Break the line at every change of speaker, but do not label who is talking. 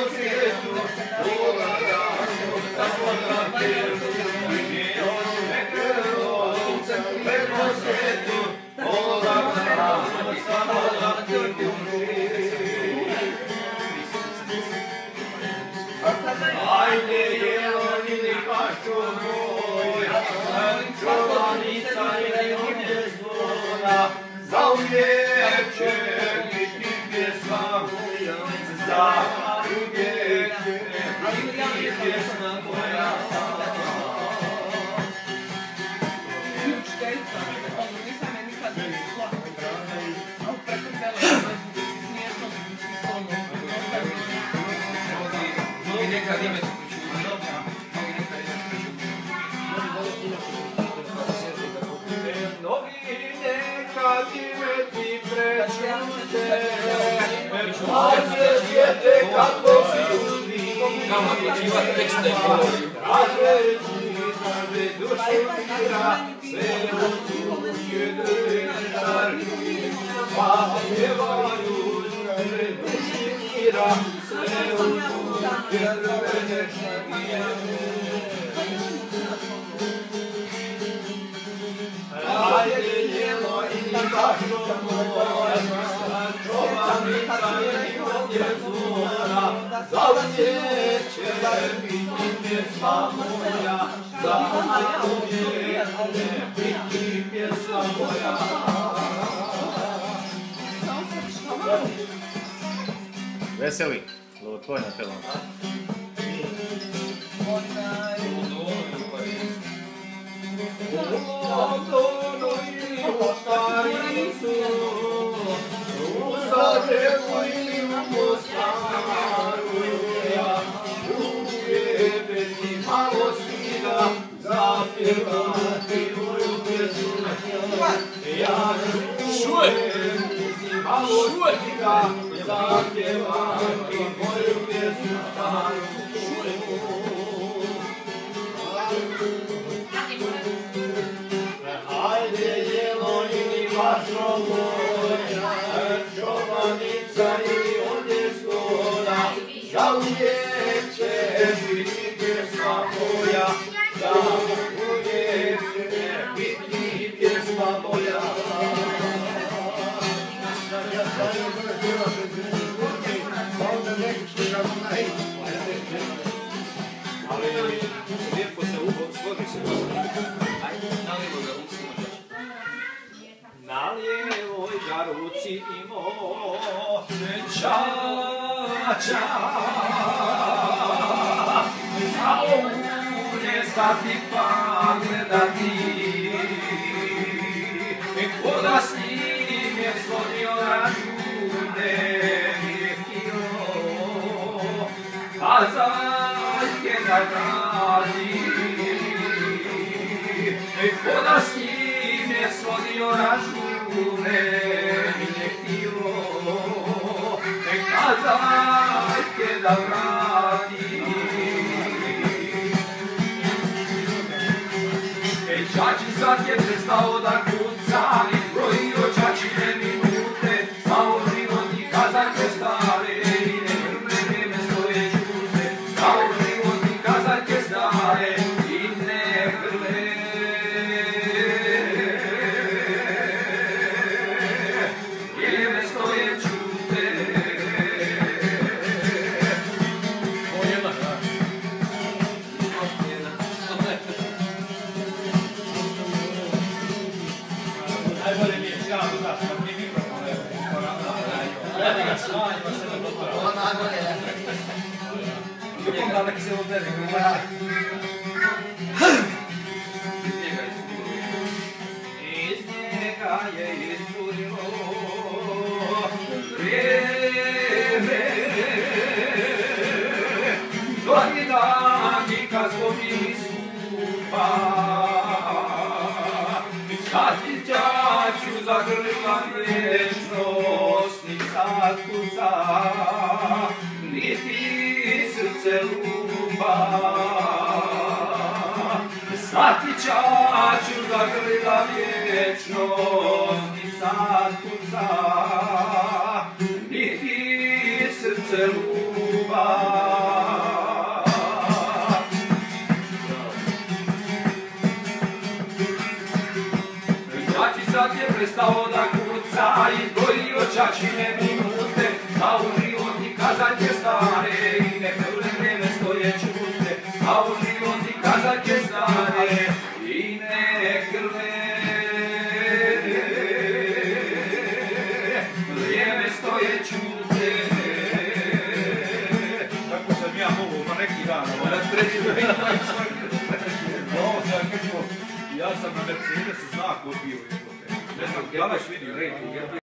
Veseli, lovotvorna pela.
Stati pa gledati, ko da s njim je slodio račune, a zaljke da gradi, ko da s njim je slodio račune, a zaljke da gradi. Čači sad je prestao da kuca, izbrojio čačine minute, stao život i kazanke stare, i ne vrme vreme svoje čute, stao život i kazanke stare, i ne vrme vreme svoje čute.
Najbolje mi je sjava dodaš, kad mi mikrofon je radi ga smanj, pa se ne dotora.
Ovo najbolje je.
Ljubom da neki se odberi.
Iz njega je iscurilo vrijeme, zadnji dani kad smo bili skupa. Ćaću zagrla vječnost, ni sad kuca, niti srce luba. Sad ti ćaću zagrla vječnost, ni sad kuca, niti srce luba. je prestao da kuca, izdvojio čačine minute, a u život i kazake stare, i ne krvne vreme stoje čute, a u život i kazake stare, i ne krvne vreme stoje čute.
Kako sam ja mogu pa neki dan, ja sam na Mercedesu znak odbio. Ne znam, da li vidio,